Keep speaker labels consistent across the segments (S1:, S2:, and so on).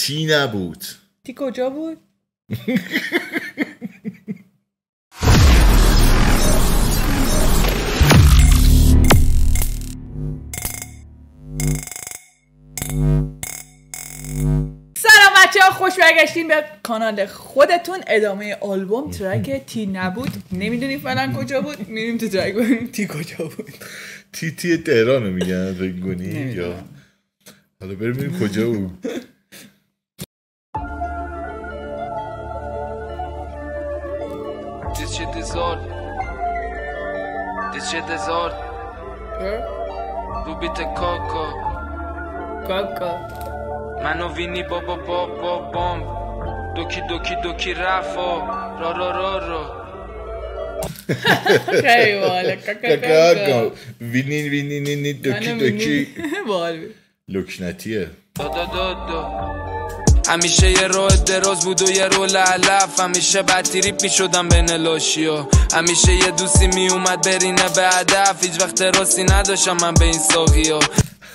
S1: تی نبود.
S2: تی کجا بود؟ سلام بچه‌ها، خوش برگشتین به کانال خودتون. ادامه آلبوم ترک تی نبود. نمیدونی فعلا کجا بود، میریم تو ترک ببینیم تی کجا بود.
S1: تی تهران رو میگن رنگونی یا حالا بریم ببینیم کجا بود.
S3: Dit shit is hard. رو بیت کاکا من و وینی بابا بامب دوکی رفا را
S2: خیلی باله.
S1: کاکا وینی دوکی لکنتیه.
S3: همیشه یه راه دراز بود و یه رول علف، همیشه بدتریپ می شدم بین لاشیا، همیشه یه دوستی می اومد برینه به هدف، هیچ وقت راستی نداشتم من به این ساقی ها.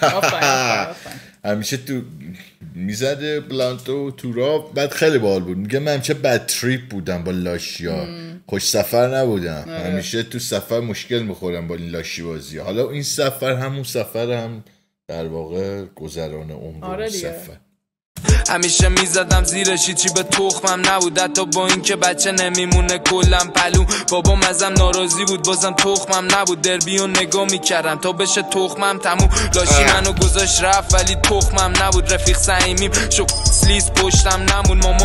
S1: همیشه تو میزده بلانتو تو راه. بعد خیلی باحال بود، میگه من همیشه بد تریپ بودم با لاشیا، خوش سفر نبودم، همیشه تو سفر مشکل میخورم با این لاشی بازی. حالا این سفر همون سفر هم در واقع گذران عمر سفر.
S3: همیشه میزدم زیرش، چی به تخمم نبود، حتی با این که بچه نمیمونه کلم پلو. بابام ازم ناراضی بود بازم تخمم نبود، دربیو نگاه میکردم تا بشه تخمم تموم. لاشی منو گذاشت رفت ولی تخمم نبود، رفیق صمیمیم شو سلیز پشتم نمون ماما.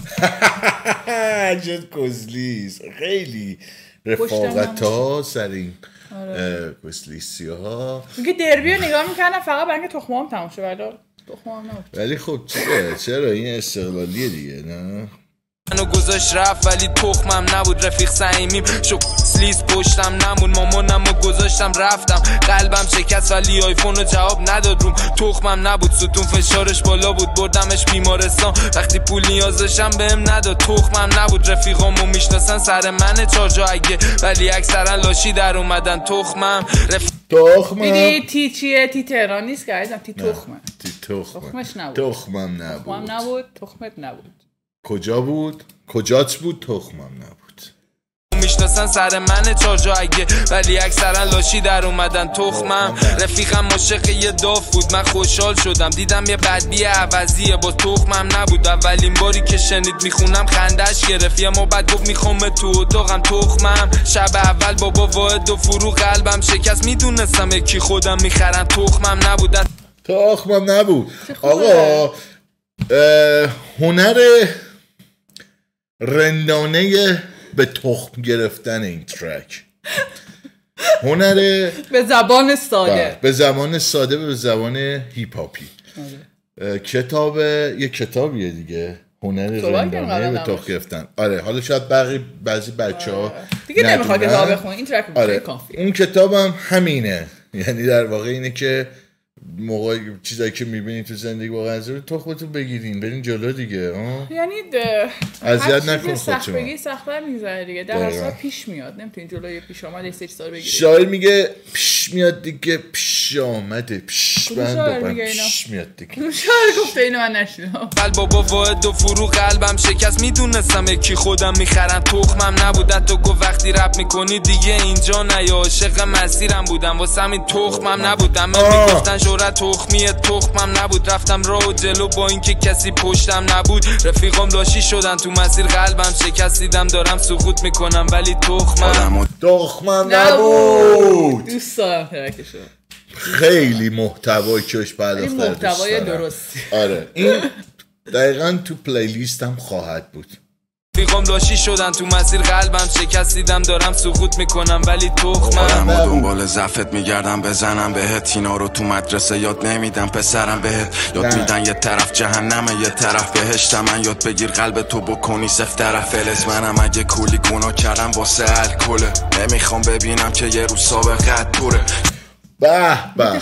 S1: جد کزلیز خیلی رفاقت ها سر این کزلیسی ها.
S2: میگه دربیو نگاه میکردم فقط برای اینکه تخمام تموم شه،
S1: ولی خب چرا این استقلالیه دیگه نه؟
S3: منو گذاشت رفت ولی تخمم نبود، رفیق صمیمیم شو سلیز پشتم نمون مامانمو گذاشتم رفتم، قلبم شکست ولی آیفونو جواب نداد روم، تخمم نبود ستون فشارش بالا بود بردمش بیمارستان، وقتی پول نیاز داشتم بهم نداد، تخمم نبود. رفیقامو میشناسن سر منه چارجا اگه، ولی اکثرا لاشی در اومدن تخمم.
S2: میدی تی چیه؟ تی تهران نیست که عزیزم، تی تخمه.
S1: تخمش
S2: نبود.
S1: تخمم نبود.
S2: تخمت نبود.
S1: کجا بود؟ کجات بود؟ تخمم نبود.
S3: میشناسن سر منه چارجا اگه، ولی اکثرا لاشی در اومدن تخمم. رفیقم عاشق یه داف بود، من خوشحال شدم دیدم یه بدبی عوضیه با تخمم نبود. اولین باری که شنید میخونم خندش گرفت، یه ما بعد گفت میخوام تو اتاقم تخمم. شب اول بابا واحد و فرو قلبم شکست، میدونستم یکی خودم میخرم تخمم نبود.
S1: تخمم نبود. آقا هنر رندانه به تخم گرفتن این ترک، هنر
S2: به زبان ساده،
S1: به زبان ساده، به زبان هیپ هاپی. کتاب یه کتابیه دیگه، هنر رندانه به تخم گرفتن. آره حالا شاید بعضی بچه‌ها
S2: دیگه نمیخواد کتاب بخونن، این ترک کافیه.
S1: اون کتابم همینه، یعنی در واقع اینه که موقع چیزایی که میبینید تو زندگی واقعا از تخمتون بگیرین برین جلو دیگه.
S2: یعنی
S1: اذیت نکن
S2: خودت. سخت بگی سخت‌تر میگذره دیگه، در اصل پیش میاد، نمیتونی جلوی پیش آمده سه چیزا رو بگیری.
S1: شاعر میگه پیش میاد دیگه، پیش آمده، پیش میاد دیگه.
S2: شاعر گفته اینو من نشیدم.
S3: بابا واحد و فرو قلبم شکست، میدونستم یکی خودم میخرم تخمم نبود، حتی گفت وقتی رپ میکنی دیگه اینجا نه، یا عاشق مسیرم بودم واسه همین تخمم نبودم. میگفتن شهرت تخمیه، تخمم نبود، رفتم راه و جلو با اینکه کسی پشتم نبود. رفیقام لاشی شدن تو مسیر قلبم شکست، دیدم دارم سقوط میکنم ولی تخمم
S1: نبود.
S2: دوست دارم ترکشو،
S1: خیلی محتوایی کش پرداخته،
S2: این محتوای درستی.
S1: آره این دقیقاً تو پلیلیست هم خواهد بود.
S3: رفیقام لاشی شدن تو مسیر قلبم شکست، دیدم دارم سقوط میکنم ولی تخمم.
S4: و دنبال ضعفت میگردم بزنم بهت، اینا رو تو مدرسه یاد نمیدم پسرم بهت، یاد میدن یه طرف جهنمه یه طرف بهشت، من یاد بگیر قلب تو بکنی سفت طرف فلز، منم اگه کولی گناه کردم واسه الکله، نمیخوام ببینم که یه روز سابقت پره.
S1: به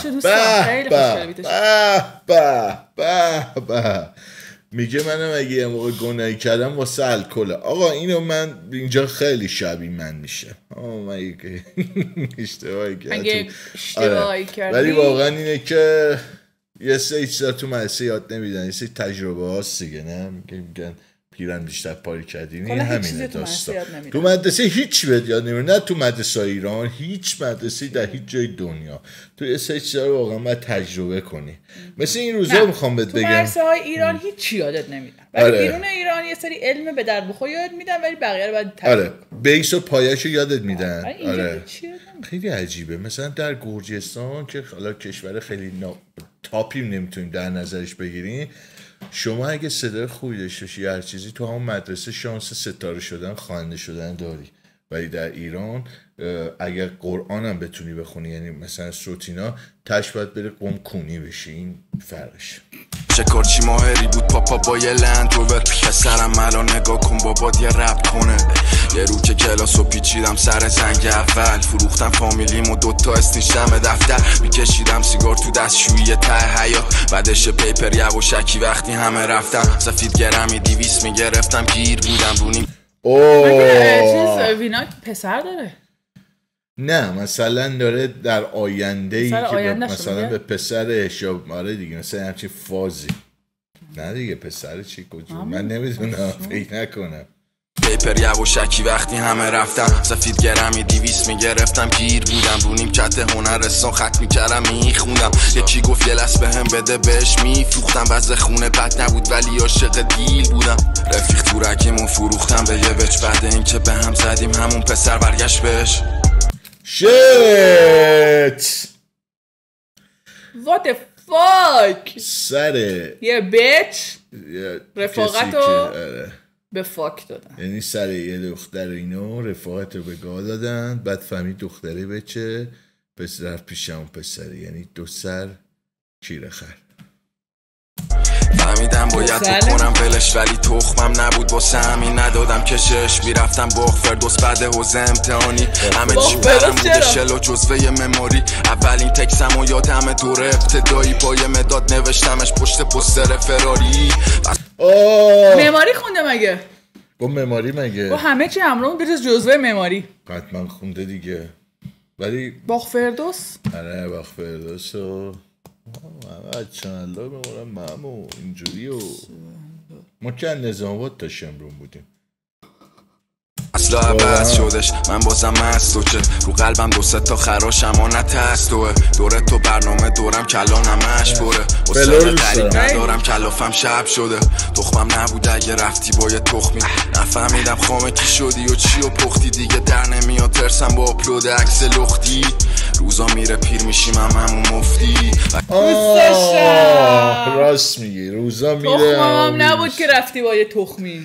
S1: میگه منم اگه یه موقع گناهی کردم واسه الکل. آقا اینو من اینجا خیلی شبیه من میشه. من اشتباهی کردم
S2: کردی،
S1: ولی واقعا اینه که یه سری چیزا تو مدرسه یاد نمیدن، یه سری تجربه هاست دیگه. نه میگن پیرن بیشتر پاری کردیم، این همینه داستان. تو مدرسه هیچ بهت یاد نمیدن، نه تو مدرسه ایران، هیچ مدرسه در هیچ جای دنیا. تو یه سری چیزا رو واقعا باید تجربه کنی. مثل این روزا میخوام بهت بگم
S2: تو مدرسه های ایران هیچ یادت نمیدن، ولی بیرون ایران یه سری علم به در بخور یاد میدن، ولی بقیه رو باید تجربه.
S1: آره بیس و پایه‌شو یادت میدن.
S2: آره
S1: خیلی عجیبه. مثلا در گرجستان که حالا کشور خیلی تاپی نمیتونیم در نظرش بگیریم، شما اگه صدای خوبی داشته باشی هر چیزی، تو همون مدرسه شانس ستاره شدن، خواننده شدن داری. ولی در ایران اگر قرآن هم بتونی بخونی، یعنی مثلا صوتینا، تش باید بره قم کونی بشی. این فرقش.
S4: شکارچی ماهری بود پاپا با یه لند روور، پسرم الان نگاه کن بابا یه رپ کنه. یه رو که کلاسو پیچیدم سر زنگ اول، فروختم فامیلیم و دوتا اسنیشتم دفتر، میکشیدم سیگار تو دستشویی ته حیاط، بعدش پیپر یواشکی وقتی همه رفتم، سفید گرمی 200 میگرفتم، گیر بودم رونیم.
S2: مگه چیز وینا پسر داره؟
S1: نه مثلا داره در آینده ای که مثلا به پسرش یا آره دیگه مثلا همچین فازی. نه دیگه پسر چی کجا من نمیدونم، فکر نکنم.
S4: پیپر یواشکی وقتی همه رفتم، سفید گرمی 200 میگرفتم، گیر بودم رو نیمکت هنرستان خط میکردم میخوندم. یکی گفت یه لس بهم بده بهش میفروختم، وضع خونه بد نبود ولی عاشق دیل بودم. رفیق تورکیمون فروختم به یه بچ، بعد اینکه به هم زدیم همون پسر برگشت بهش.
S1: شیت
S2: What the fuck.
S1: سره
S2: یه بچ رفاقتو به فاک دادن،
S1: یعنی سر یه دختر اینو رفاقت رو به گاه دادن، بعد فهمید دختره بچه پسر پیش همون پسره، یعنی دو سر کیره خر.
S4: فهمیدم باید بکنم ولش، ولی تخمم نبود واسه همین ندادم کشش. میرفتم باغ فردوس بعد حوزه امتحانی، همه چی برم بوده شل و جزوه مموری. اولین تکسم و یادم دوره ابتدایی، با یه مداد نوشتمش پشت پوستر فراری.
S2: مموری خونده مگه؟
S1: با مموری مگه؟
S2: با همه چی همراهون بجز جزوه مموری.
S1: حتما خونده دیگه. ولی
S2: باغ فردوس؟
S1: آره باغ فردوس و چندلا میمونم مامو اینجوری و ما که نظام آباد تا شمرون بودیم.
S4: اصلا عوض شدش من بازم مست و چه رو قلبم 2-3 تا خراش اما نتستوه. دوره تو برنامه دورم کلان همش بره، حسن قریب ندارم کلافم شب شده. تخمم نبود اگه رفتی با یه تخمی، نفهمیدم خامه کی شدی و چی و پختی. دیگه در نمیاد ترسم با اپلود عکس لختی، روزا میره پیر میشیم همون مفتی.
S1: راست میگی روزا میره.
S2: تخمم نبود که رفتی با یه تخمی.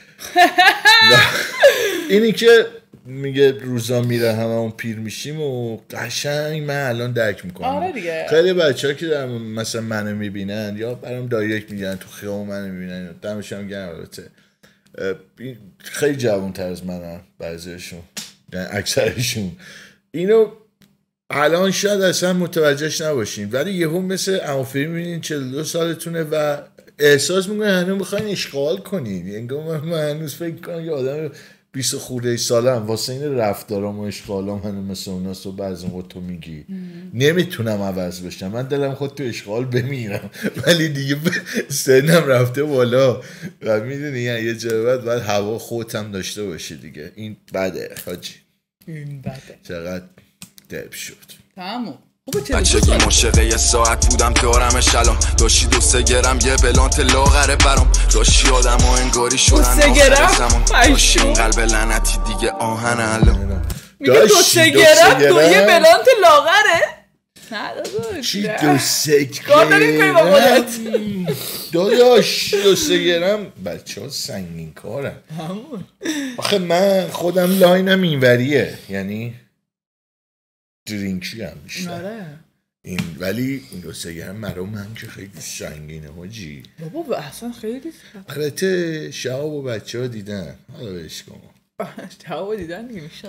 S1: اینی که میگه روزا میره همون پیر میشیم و قشنگ من الان درک میکنم.
S2: آره دیگه.
S1: خیلی بچه‌ها که در مثلا منو میبینن یا برام دایرکت میگن تو خیابون منو میبینن، دمش هم گرم. البته خیلی جوان‌تر از منن بعضیشون، یعنی اکثرشون. اینو الان شاید اصلا متوجهش نباشین، ولی یهو مثل عموفری میبینین 42 سالتونه و احساس میکنه هنوز میخواین اشغال کنین. انگار من هنوز فکر کنم یه آدم 20 خورده سالم واسه این رفتارام و اشغالام هنوز مثل اوناست و بعضی موقع تو میگی نمیتونم عوض بشم. من دلم خود تو اشغال بمیرم ولی دیگه سنم رفته بالا و میدونی یه جواب باید هوا خودم داشته باشه دیگه. این بده حاجی،
S2: این بده.
S1: چقدر دب شد.
S2: تمام.
S4: بچگی مشقه یه ساعت بودم دارمش الان، داشتی 2-3 گرم یه بلانت لاغره برام، داشتی آدم ها انگاری شدن آخر زمان، داشتی این قلب لعنتی دیگه آهن الان.
S2: میگه 2-3 گرم تو یه بلانت لاغره؟ نه داداش
S1: چی 2-3 گرم؟
S2: کار داریم کنی با خودت
S1: داداش 2-3 گرم بچه ها سنگین کارن. آخه من خودم لاینم اینوریه، یعنی درینکی هم بیشتر این، ولی این 2-3 گرم مرا من که خیلی سنگینه حاجی.
S2: بابا اصلا خیلی
S1: البته شهاب و بچه ها دیدن، حالا بهش کن
S2: شهاب دیدن دیگه میشن.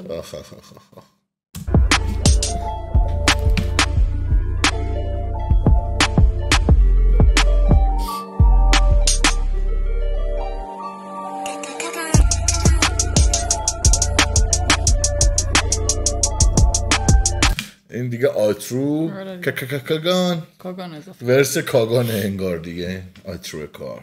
S1: این این دیگه آترو
S2: کاگان اضافه
S1: ورس کاگان انگار دیگه آترو کار.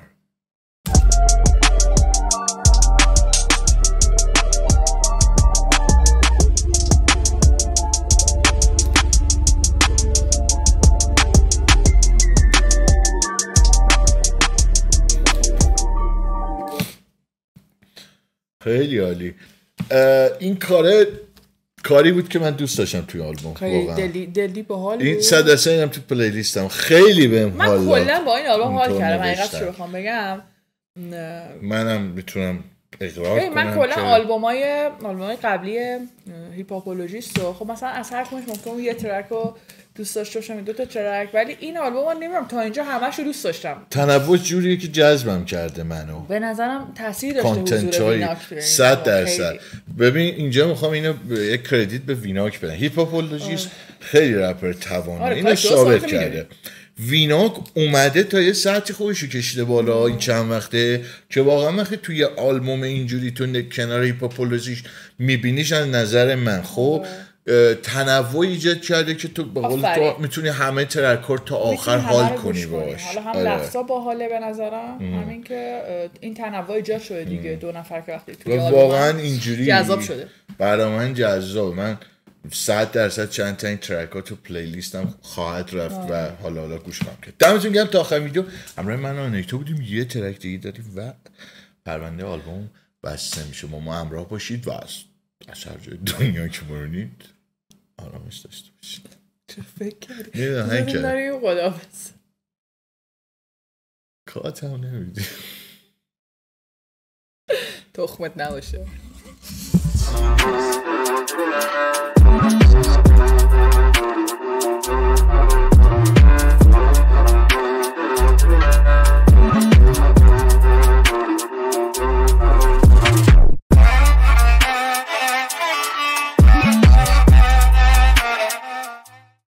S1: خیلی عالی. این کاری بود که من دوست داشتم توی آلبوم.
S2: خیلی دلی باحال بود.
S1: این 100% اینم تو پلی لیستم خیلی بهم حال داد.
S2: من کلا با این آلبوم حال کردم. حقیقتش رو بخوام بگم
S1: منم میتونم اقرار کنم
S2: من کلا آلبومای قبلی هیپاپولوژیست رو خب مثلا از هر کدومش ممکنه یه ترک رو دوست داشته باشم، 2 تا ترک، ولی این آلبوم رو نمیدونم تا اینجا همش رو دوست داشتم.
S1: تنوع جوریه که جذبم کرده منو.
S2: به نظرم تاثیر داشته حضور ویناک.
S1: 100%. ببین اینجا میخوام اینو یک کردیت به ویناک بدم. هیپاپولوژیست خیلی رپر توانایی اینو ثابت کرده. ویناک اومده تا یه سطح خوبشو کشیده بالا این چند وقته که واقعا وقتی توی آلبوم اینجوری تو کنار هیپاپولوژیش میبینیش از نظر من خب تنوع ایجاد کرده که تو به قول تو میتونی همه ترک‌ها تا آخر حال کنی باش.
S2: حالا هم لفظا باحاله به نظرم، همین که این تنوع ایجاد شده دیگه. 2 نفر که وقتی توی
S1: واقعا اینجوری
S2: جذاب شده
S1: برای من جذاب. من 100% چند تا این ترک‌ها تو پلیلیستم خواهد رفت و حالا گوش خواهم کرد. دمتون گرم تا آخر ویدیو همراه من و آنیتا بودیم. یه ترک دیگه داریم و پرونده آلبوم بسته میشه. ما همراه باشید و از هر جای دنیا که برونید آرامش داشته باشید.
S2: چه فکر کردی؟
S1: میدونم که
S2: داریم خداحافظ.
S1: کات هم نمیدی
S2: تخمت نباشه.